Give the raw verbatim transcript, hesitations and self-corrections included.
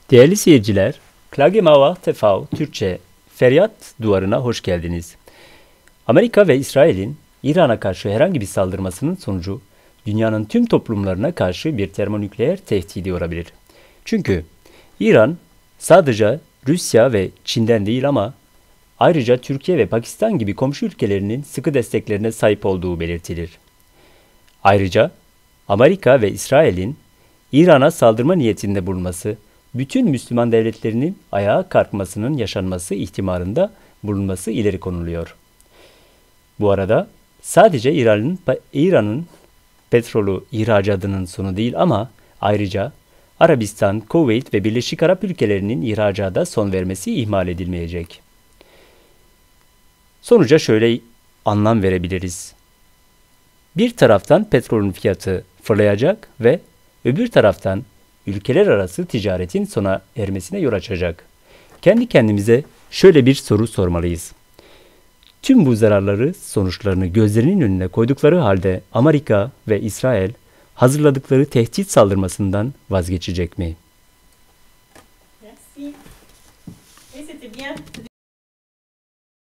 Değerli seyirciler, Klage Mauer T V Türkçe Feryat Duvarı'na hoş geldiniz. Amerika ve İsrail'in İran'a karşı herhangi bir saldırmasının sonucu dünyanın tüm toplumlarına karşı bir termonükleer tehdidi olabilir. Çünkü İran sadece Rusya ve Çin'den değil ama ayrıca Türkiye ve Pakistan gibi komşu ülkelerinin sıkı desteklerine sahip olduğu belirtilir. Ayrıca Amerika ve İsrail'in İran'a saldırma niyetinde bulunması, bütün Müslüman devletlerinin ayağa kalkmasının yaşanması ihtimalinde bulunması ileri konuluyor. Bu arada sadece İran'ın İran'ın petrolü ihracatının sonu değil ama ayrıca Arabistan, Kuveyt ve Birleşik Arap ülkelerinin ihracata son vermesi ihmal edilmeyecek. Sonuca şöyle anlam verebiliriz. Bir taraftan petrolün fiyatı fırlayacak ve öbür taraftan ülkeler arası ticaretin sona ermesine yol açacak. Kendi kendimize şöyle bir soru sormalıyız. Tüm bu zararları, sonuçlarını gözlerinin önüne koydukları halde Amerika ve İsrail hazırladıkları tehdit saldırmasından vazgeçecek mi? Merci. Et c'était bien.